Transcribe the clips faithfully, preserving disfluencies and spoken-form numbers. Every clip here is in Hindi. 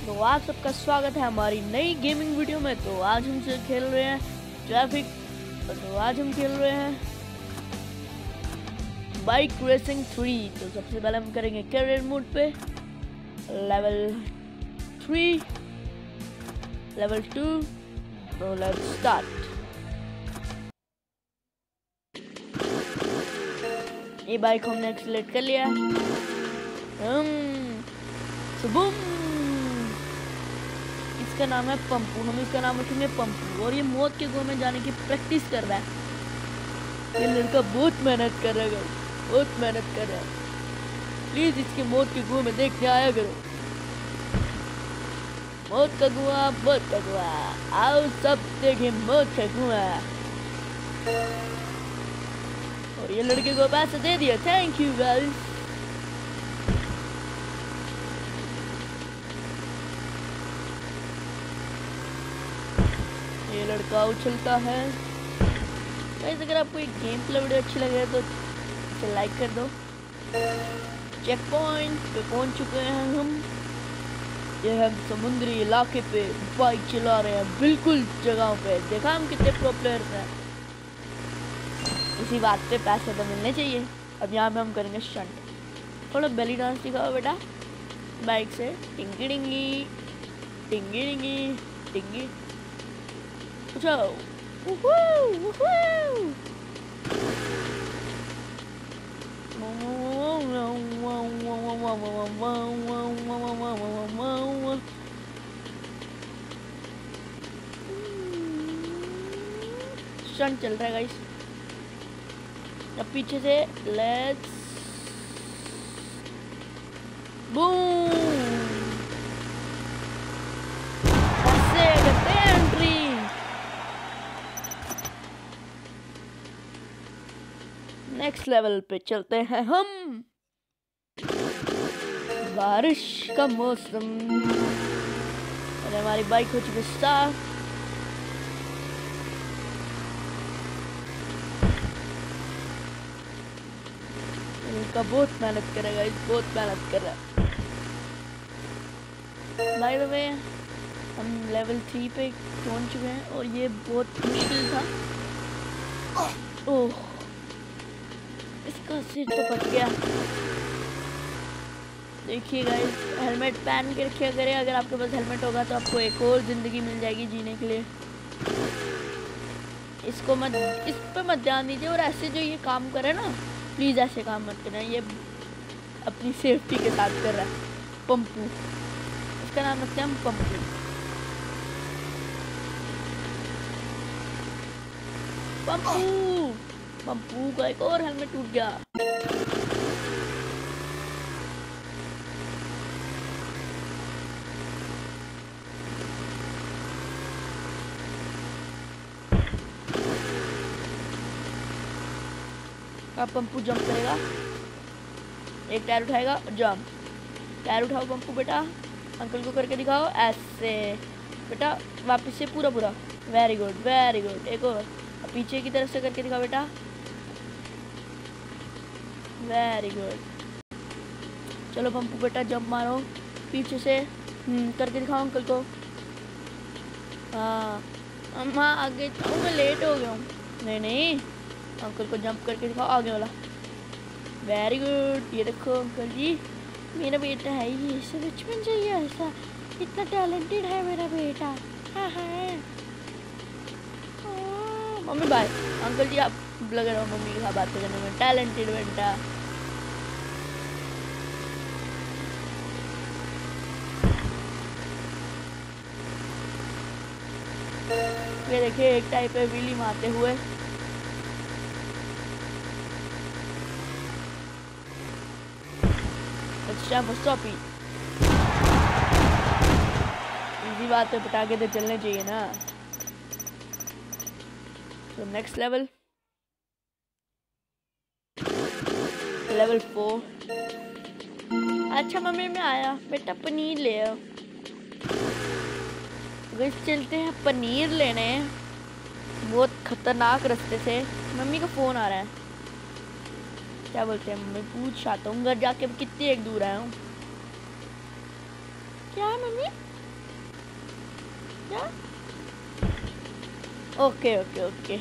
तो आप सबका स्वागत है हमारी नई गेमिंग वीडियो में। तो आज हम से खेल रहे हैं ट्रैफिक। तो आज हम खेल रहे हैं बाइक रेसिंग थ्री। तो सबसे पहले हम करेंगे कैरियर मोड पे, लेवल थ्री, लेवल टू। तो लेट्स स्टार्ट। ये बाइक हमने सेलेक्ट कर लिया। हम सुबह इसका नाम है पंपू। हम इसका नाम रखेंगे पंपू। और ये मौत के कुएं में जाने की प्रैक्टिस कर रहा है। ये लड़का बहुत मेहनत कर रहा है, बहुत मेहनत कर रहा है। प्लीज इसके मौत के कुएं में देखने आया करो। मौत का कुआं, मौत का कुआं, आओ सब देखें मौत का कुआं। और ये लड़के को पैसे दे दिया, थैंक यू गाइस। ये लड़का उछलता है। गाइस अगर आपको ये गेम प्ले वीडियो अच्छी लगे तो इसे लाइक कर दो। चेक पॉइंट पे पहुंच चुके हैं हम। ये हम समुद्री इलाके पे बाइक चला रहे हैं, बिल्कुल जगह पे। देखा हम कितने प्रो प्लेयर्स हैं। इसी बात पे पैसे तो मिलने चाहिए। अब यहाँ पे हम करेंगे स्टंट। थोड़ा बेली डांस दिखाओ बेटा बाइक से। टिंगी टिंगी टिंगी टिंगी टिंगी। जाओ। स्टंट चल रहा है गाइस। अब पीछे से लेट्स बूम। ऐसे करते हैं एंट्री। नेक्स्ट लेवल पे चलते हैं हम। बारिश का मौसम और हमारी बाइक हो चुकी स्टार्ट। इनका बहुत मेहनत करेगा, इस बहुत मेहनत कर रहा है। बाय द वे हम लेवल थ्री पे पहुंच चुके हैं और ये बहुत मुश्किल था। ओह इसका सिर तो फट गया। देखिए गाइस, हेलमेट पहन के रखिए करें। अगर आपके पास हेलमेट होगा तो आपको एक और जिंदगी मिल जाएगी जीने के लिए। इसको मत, इस पे मत ध्यान दीजिए। और ऐसे जो ये काम करे ना, प्लीज ऐसे काम मत करना। ये अपनी सेफ्टी के साथ कर रहा है। पंपू, इसका नाम रखते हैं हम पंपू। पंपू पंपू का एक और हेलमेट टूट गया। अब पंपू जंप करेगा, एक टायर उठाएगा और जंप। टायर उठाओ पंपू बेटा, अंकल को करके दिखाओ ऐसे बेटा। वापस से पूरा पूरा, वेरी गुड वेरी गुड। एक और पीछे की तरफ से करके दिखाओ बेटा, वेरी गुड। चलो पंपू बेटा जंप मारो पीछे से। हम्म करके दिखाओ अंकल को। हाँ अम्मा आगे जाऊँ, मैं लेट हो गया हूँ। नहीं नहीं, अंकल को जंप करके दिखाओ आगे वाला। Very good. ये देखो अंकल जी, मेरा बेटा है ये, इसे बचपन चाहिए ऐसा। इतना टैलेंटेड है मेरा बेटा। हाँ हाँ मम्मी बाय। अंकल जी आप लग रहे हो मम्मी के साथ बात करने में। टैलेंटेड बेटा। ये देखिए एक टाइप है व्हीली मारते हुए। अच्छा स्टॉपी। इसी बात पे पटाखे तो चलने चाहिए ना। तो नेक्स्ट लेवल, लेवल फोर। अच्छा मम्मी मैं आया बेटा, पनीर ले आओ। गाइस चलते हैं पनीर लेने, बहुत खतरनाक रास्ते से। मम्मी का फोन आ रहा है। क्या बोलते हैं मम्मी, पूछ आता हूँ घर जाके कितनी एक दूर आया हूँ। क्या मम्मी क्या? ओके ओके ओके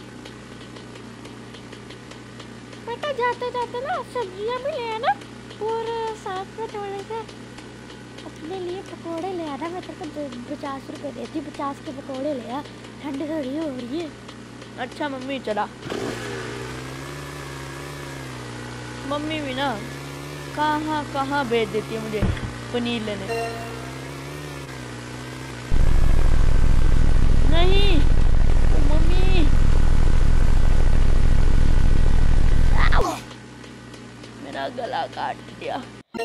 बेटा जाते जाते ना सब्जियां भी ले आना और साथ में थोड़े से अपने लिए पकोड़े ले आना। मैं तेरे को पचास रुपए देती, पचास के पकोड़े ले आ, ठंड थोड़ी हो रही है। अच्छा मम्मी चला। मम्मी भी ना कहाँ कहाँ भेज देती है मुझे पनीर लेने। नहीं तो मम्मी मेरा गला काट दिया।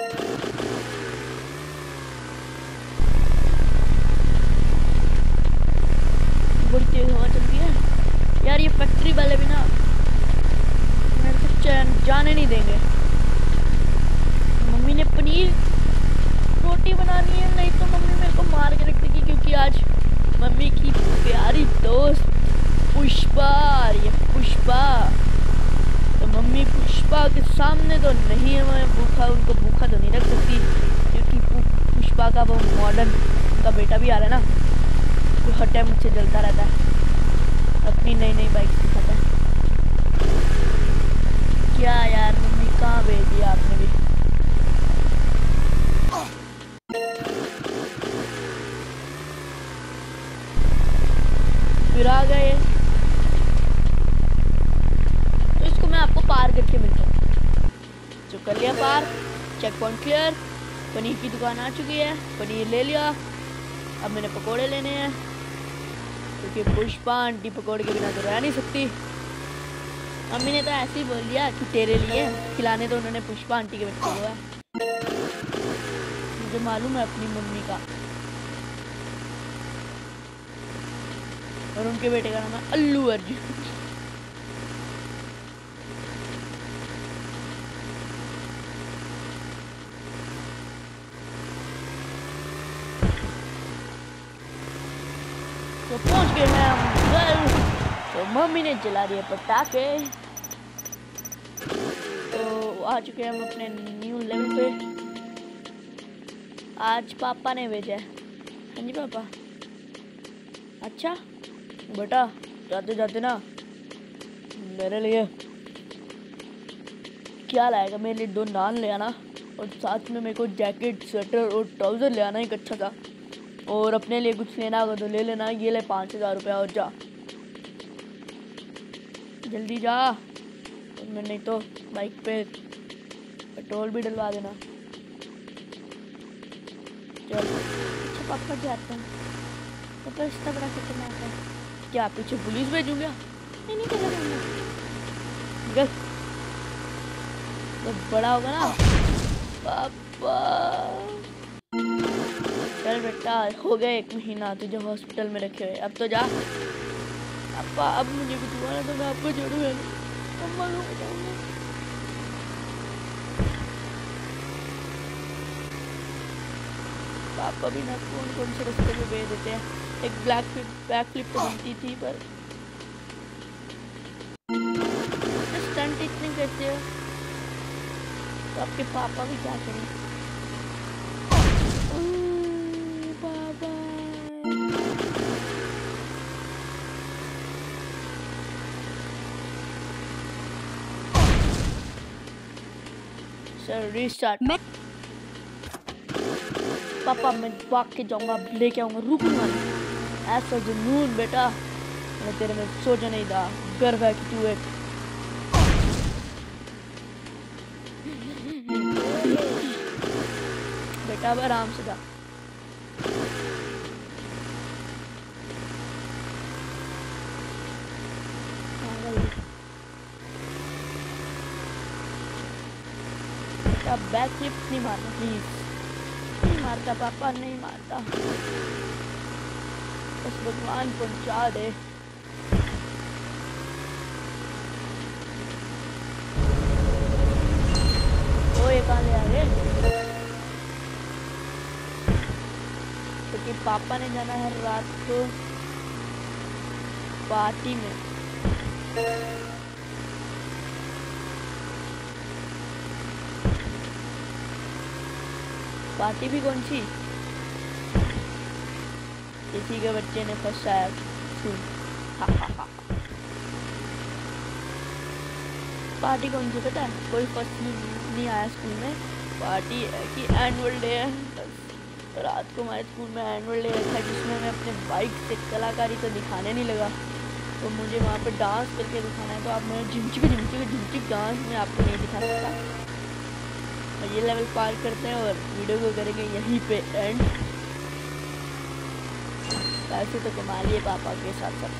बड़ी तेज हवा चल रही है यार। ये फैक्ट्री वाले भी ना मेरे को चैन जाने नहीं देंगे। मम्मी ने पनीर रोटी बनानी है, नहीं तो मम्मी मेरे को मार के रख देगी। क्योंकि आज मम्मी की प्यारी दोस्त पुष्पा आ रही है। पुष्पा तो मम्मी पुष्पा के सामने तो नहीं है, मैं भूखा उनको भूखा तो नहीं रख सकती। क्योंकि पुष्पा का वो मॉडर्न उनका बेटा भी आ रहा है ना, तो हर टाइम मुझसे जलता रहता है, अपनी नई नई बाइक सिखाता है। क्या यार मम्मी कहाँ भेज दिया आपने भी। फिर आ गए तो इसको मैं आपको पार करके मिलता हूँ। जो कर लिया पार, चेक पॉइंट क्लियर। पनीर की दुकान आ चुकी है, पनीर ले लिया। अब मैंने पकोड़े लेने हैं क्योंकि पुष्पा आंटी पकोड़े के बिना तो रह नहीं सकती। मम्मी ने तो ऐसे ही बोल दिया कि तेरे लिए खिलाने, तो उन्होंने पुष्पा आंटी के बच्चे को है। मुझे मालूम है अपनी मम्मी का, और उनके बेटे का नाम है अल्लू अर्जुन। तो पहुंच गए हैं हम घर। तो मम्मी ने जला दिए पटाखे। तो आ चुके हैं हम अपने न्यू लेवल पे। आज पापा ने भेजा है। हाँ जी पापा। अच्छा बेटा जाते जाते ना मेरे लिए क्या लाएगा? मेरे लिए दो नान ले आना, और साथ में मेरे को जैकेट स्वेटर और ट्राउज़र ले आना एक अच्छा सा। और अपने लिए कुछ लेना होगा तो ले लेना। ये ले पाँच हज़ार रुपया, और जा जल्दी जा। और मैं नहीं तो बाइक पे पेट्रोल भी डलवा देना। चल। अच्छा पापा जाते हैं तो तो इतना बड़ा कितना आता है? क्या पीछे पुलिस भेजूंगा? नहीं नहीं चलो निकल। जब बड़ा होगा ना पापा। चल बेटा हो गया एक महीना तुझे हॉस्पिटल में रखे हुए, अब तो जा। पापा अब मुझे कुछ हुआ ना तो मैं आपको छोड़ूंगा नहीं, अम्मा को बताऊंगा। पापा भी ना कौन कौन से रास्ते में भेज देते हैं। एक ब्लैक फ्लिप बैक फ्लिप तो बनती थी, पर स्टंट इतने करते हो तो आपके पापा भी क्या करें। पापा सर रीस्टार्ट। मैं पापा मैं भाग के जाऊंगा, लेके आऊंगा, रुकूंगा नहीं। ऐसा जुनून बेटा मैं तेरे में सोचा नहीं था। गर्व है कि तू एक बेटा। अब आराम से जा। बेटा बैक फ्लिप नहीं मारना प्लीज। नहीं मारता पापा, नहीं मारता। बस भगवान पहुंचा दे। ओ ये कहाँ ले आ गए? क्योंकि पापा ने जाना है रात को पार्टी में। पार्टी भी कौन सी? किसी के बच्चे ने फर्स्ट आया स्कूल। पार्टी कौन सी पता है? कोई फर्स्ट नहीं, नहीं आया स्कूल में। पार्टी है कि एनुअल डे है बस। तो रात को हमारे स्कूल में एनुअल डे था जिसमें मैं अपने बाइक से कलाकारी तो दिखाने नहीं लगा, तो मुझे वहाँ पे डांस करके दिखाना है। तो आप मैं झिमचिक झिमचिक झिमचिक डांस में आपको नहीं दिखा सकता। और ये लेवल पार करते हैं और वीडियो को करेंगे यहीं पे एंड। पैसे तो कमा लिए पापा के साथ साथ।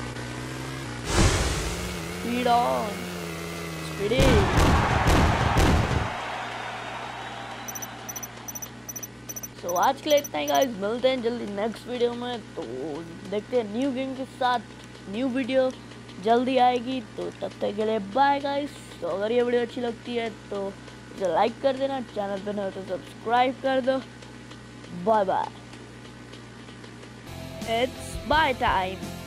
Speed on, speed. तो आज के लिए इतना ही गाइस, मिलते हैं जल्दी नेक्स्ट वीडियो में। तो देखते हैं न्यू गेम के साथ, न्यू वीडियो जल्दी आएगी। तो तब तक के लिए बाय गाइस। तो अगर ये वीडियो अच्छी लगती है तो इसे लाइक कर देना, चैनल पे नए हो तो सब्सक्राइब कर दो। Bye bye, it's bye time.